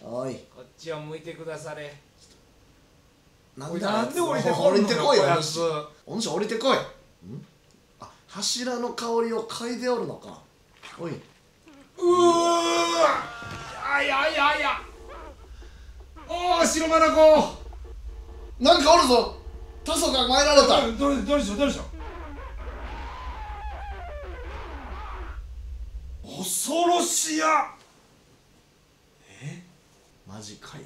おい、 こっちを向いてくだされ。 なんなんで降りてこんのよ、 降りてこいよ、 こやつ。 お主降りてこい。あ、柱の香りを嗅いでおるのか。おい。 あややや。おお、白マナコ。 なんかおるぞ。タソが参られた。 どれでしょ、どれでしょ。恐ろしや。 マジかよ。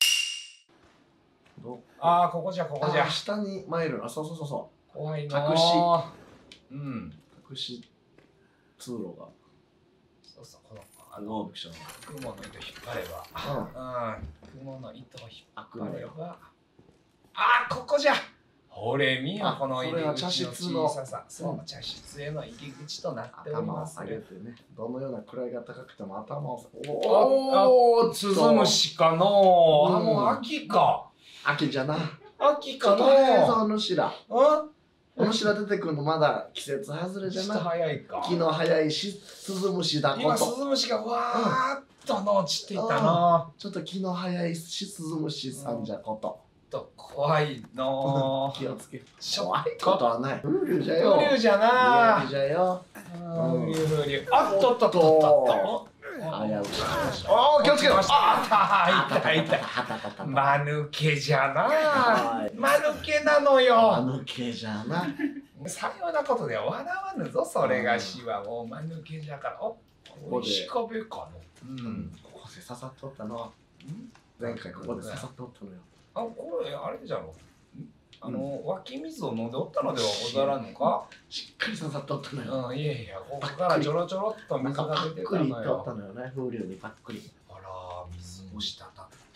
ああ、ここじゃ、ここじゃ。 下に参る。あ、そうそうそうそ怖い隠しな。うん。 隠し通路が。 そうそう、このびっくりしたな。 雲の糸引っ張れば。雲の糸を引っ張れば。ああ、ここじゃ。ほれ見よ、この入り口の小ささ。そう、茶室への入り口となっております。 頭を上げてね。どのような位が高くても頭を。 おお、スズムシかの。もう秋か。 秋じゃな。 秋かの。 お主ら。お主ら出てくるのまだ季節外れじゃな。 早いか。 昨日早いし、スズムシだこと。 今スズムシがわーっとの落ちていたな。 ちょっと昨日早いし、スズムシさんじゃこと。 怖いの。 気をつけ。 怖いことはない。風流じゃよ。 風流じゃな。 風流じゃよ。 風流風流。あっとっとっとっと。 危うし。 おお、気をつけろ。あった、痛い痛い。間抜けじゃな。間抜けなのよ。 間抜けじゃな。 さようなことでは笑わぬぞ、それがしは。もう間抜けじゃから。お、石壁かの。 ここで刺さっとったの。前回ここで刺さっとったのよ。 あ、これあれじゃろ。湧き水を飲んでおったのではござらぬか。 しっかり刺さっとったのよ。 いやいや、ここからちょろちょろっと水が出てたのよ。 パックリとったのよね、風流にパックリ。 あら、水も滴って、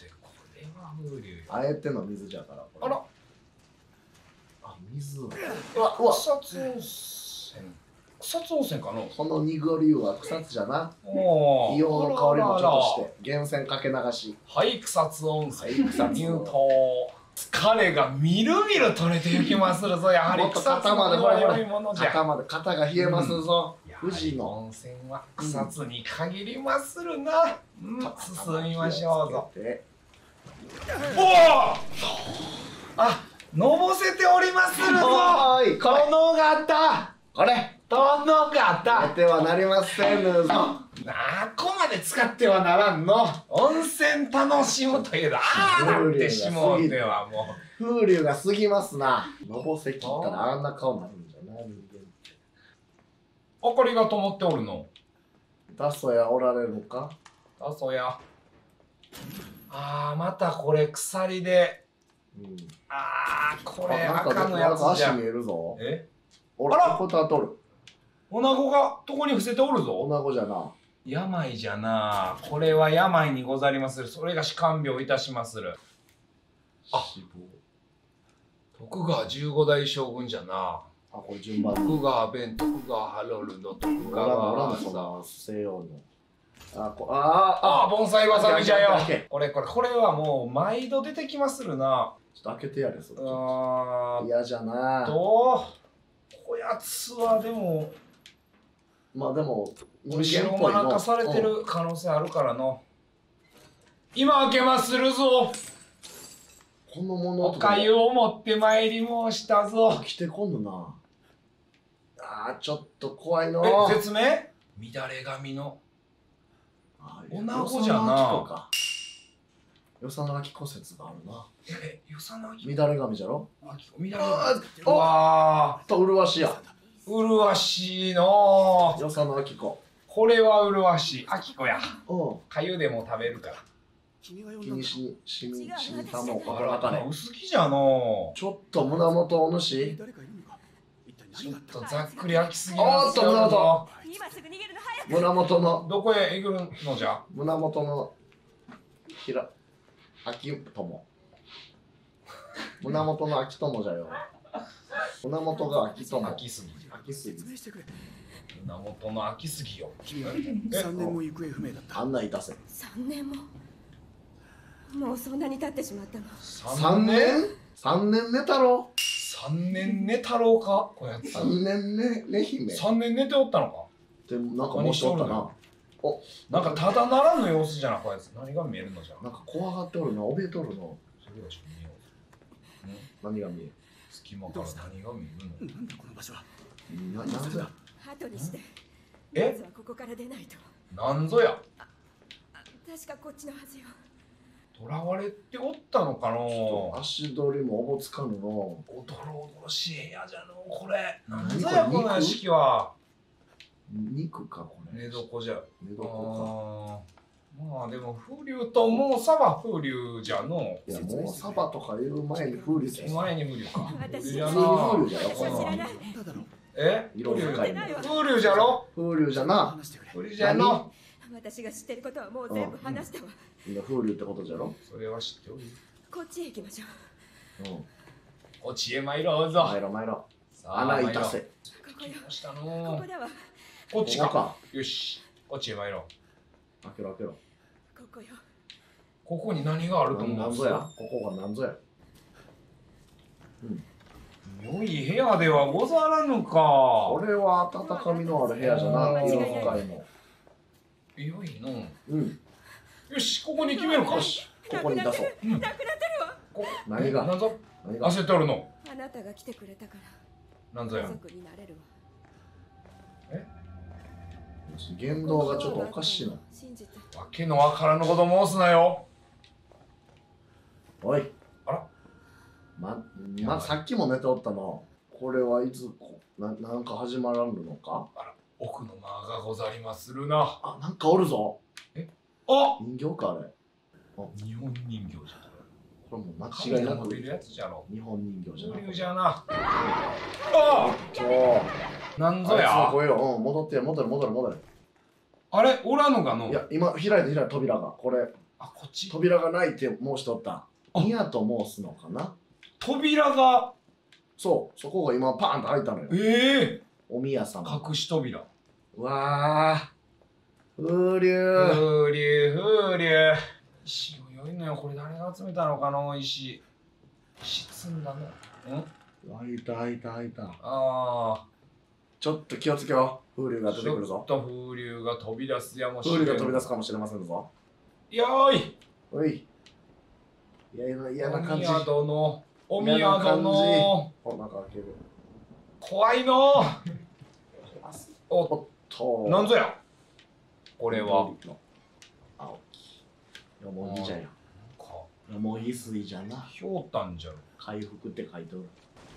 これは風流。 あえての水じゃから。 あら。 あ、水。うわ、草津温泉。草津温泉かの。 この濁り湯は草津じゃな。 おお。 硫黄の香りもちょっとして、源泉かけ流し。 はい、草津温泉。入湯。疲れがみるみる取れていきまするぞ。やはり草津の良いものじゃ。 肩が冷えますぞ。 富士の温泉は草津に限りまするな。進みましょうぞ。おお。あ、のぼせておりまするぞ。殿方。これ。殿方。 出てはなりませぬぞ。 あこまで使ってはならんの。温泉楽しむというの。ああなってしもうてはもう。風流が過ぎますな。のぼせ切ったらあんな顔になるんじゃない。 明かりが灯っておるの。 タソやおられるのか。 タソや。ああまたこれ鎖で。ああこれ赤のやつじゃ。 足見えるぞ。 あらこたとる。 女子が床に伏せておるぞ。 女子じゃな。 病じゃな。これは病にござりまする。それがし看病いたしまする。あ、徳川15代将軍じゃな。 あ、これ順番。 徳川弁、徳川ハロルド、徳川その西洋の。 盆栽わさびじゃよ。これはもう毎度出てきまするな。 ちょっと開けてやれそっち。嫌じゃな。 こやつはでも。 まあでも後ろもなんかされてる可能性あるからの。今開けまするぞ。 このものおかゆを持ってまいり申したぞ。 来てこんのな。ちょっと怖いの。 説明？乱れ髪の。女子じゃな。 与謝野明子説があるな。 与謝野明子。 乱れ髪じゃろ。 乱れ髪。わと麗しや。 麗しいの。 与謝野明子。 これは麗しい。明子や。かゆでも食べるから。 気にしたのかわかれ。 薄着じゃの。 ちょっと胸元お主。 ちょっとざっくり開きすぎますよ。胸元の。 どこへ行くのじゃ。 胸元の。秋友。胸元の秋友じゃよ。胸元が秋友。 秋杉。胸元の秋杉よ。 3年も行方不明だった。 案内いたせ。 3年も。もうそんなに経ってしまったの。 3年 ?3 年寝たろ。 3年寝たろうかこやつ。 3年寝姫。 3年寝ておったのか。 でもなんかもうしとったな。 お、 なんかただならぬ様子じゃなこやつ。何が見えるのじゃん。 なんか怖がっておるな、怯えとるの。 それがちょっと見よう。 何が見える？ 隙間から何が見えるの？ なんだこの場所は。 なんぞや。 後にしてえまずはここから出ないと。 なんぞや。 確かこっちのはずよ。 囚われておったのかの。 足取りもおぼつかぬの。 おどろおどろしい部屋じゃのこれ。なん何ぞやこれこの屋敷は。 肉かこれ。 寝床じゃ。 寝床か。 まあでも風流ともうサバ風流じゃの。 いやもうサバとか言う前に風流じゃん。 前に風流か。 私じゃな。 風流じゃろ。 私は知らない。 なんだろう。 え？ 色使いの。 風流じゃろ？ 風流じゃな。 話してくれ。 風流じゃの。 私が知ってることはもう全部話したわ。 みんな風流ってことじゃろ。 それは知っておる。 うこっちへ行きましょう。 ん。 こっちへ参ろうぞ。 参ろ参ろ。 さあ穴いたせ。 ここよ。 来ましたこのこ。だわ。 こっちか。 ここか。 よし。こっちへ参ろう。 開けろ開けろ。 ここよ。 ここに何があると思う？ なんぞや。ここがなんぞや。 良い部屋ではござらぬか。 これは温かみのある部屋じゃな。色使いの。 良いの。 うん。 よし、ここに決めるか。 よし。ここに出そう。 なくなってるわ。 こ何がなんぞ何が。 焦っておるの。 あなたが来てくれたからなんぞや。 家族になれるわ。 言動がちょっとおかしいな。 信じて。 わけのわからぬこと申すなよ。 おい。 あら。 さっきも寝ておったの。これはいつなんか始まらんのか。 奥の間がござりまするな。 あ、なんかおるぞ。 あ、 人形かあれ。 日本人形じゃ。 これもう間髪違いなくが伸びるやつじゃろ。 日本人形じゃな風い。 流じゃな。あそう。 なんぞあいつのや。 声よ。うん、戻って戻る。 あれ、おらぬがの。 いや、今開いた扉が。これ、 あ、こっち。 扉がないって申しとった。ニヤと申すのかな。 扉が。 そう、そこが今パーンと開いたのよ。 ええ。 お宮様。 隠し扉。 うわあ。風流。 風流、風流。石を良いのよ。これ誰が集めたのかの石。石積んだの。 開いた。 ああ。 ちょっと気をつけよう。風流が出てくるぞ。 ちょっと風流が飛び出すやもしれん。 風流が飛び出すかもしれませんぞ。 よーい。 おい。嫌な感じ。 お宮殿。お宮嫌な感じ殿。 お、なんか開ける。 怖いの。おっと。 なんぞや。これは。 青木。よもぎじゃよ。 か。 よもぎ水じゃな。 ひょうたんじゃろ。 回復って書いておる。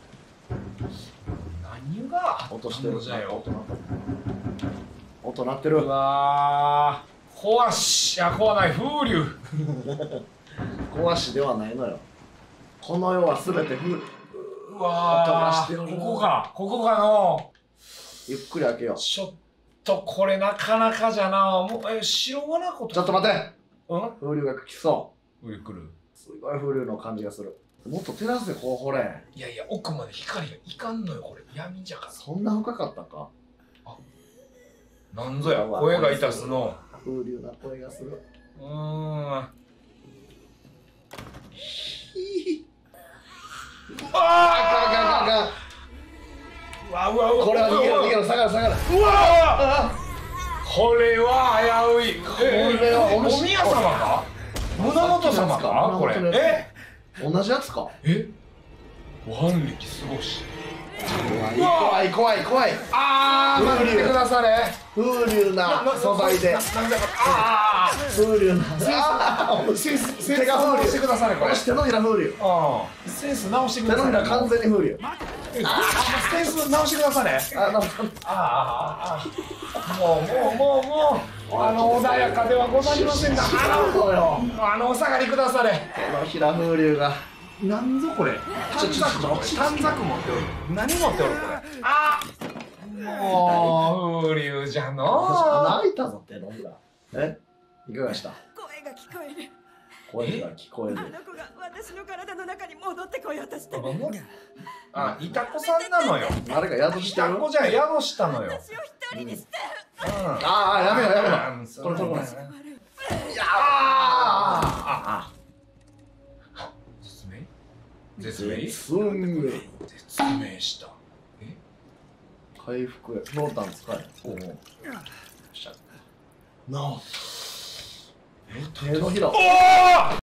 何が落としてる。 じゃよ。 音鳴ってる。 うわー。怖し。いや、怖ない。風流。 壊しではないのよ。この世はすべてうわー。ここかの。 ゆっくり開けよう。 ちょっとこれなかなかじゃな。もう白がなこと。 ちょっと待って。 うん？ 風流が来そ風流来る。 う。すごい風流の感じがする。もっと照らせ、こうほれ。 いやいや、奥まで光がいかんのよ、これ。闇じゃから。 そんな深かったか。 なんぞや、声がいたすの。 風流な声がする。 あうわこれは逃げろ、下がる。 うわこれは危うい。 これはお宮様か？胸元様か？これ。 同じやつか。 腕力すごし。 怖い。 待ってくだされ。 風流な素材で。風流な。 センス直してくだされ、これ。 手のひら風流。 センス直してく手のだされ。 ひら完全に風流。 センス直してくだされ。もう穏やかではございませんが、お下がりくだされ。 手のひら風流が。 なんぞこれ。短冊持っておる。何持っておるこれ。もう風流じゃの。 泣いたぞ、手のひら。いかがした？ 声が聞こえる。 声が聞こえる。 あの子が私の体の中に戻ってこようとしてる。 いたこさんなのよ。 あれが宿してる。 いたこじゃ宿したのよ。 私を一人にして。 やめろ。これ。 絶命した。 回復へ。ノータン使え。 なあ手のひら。 おお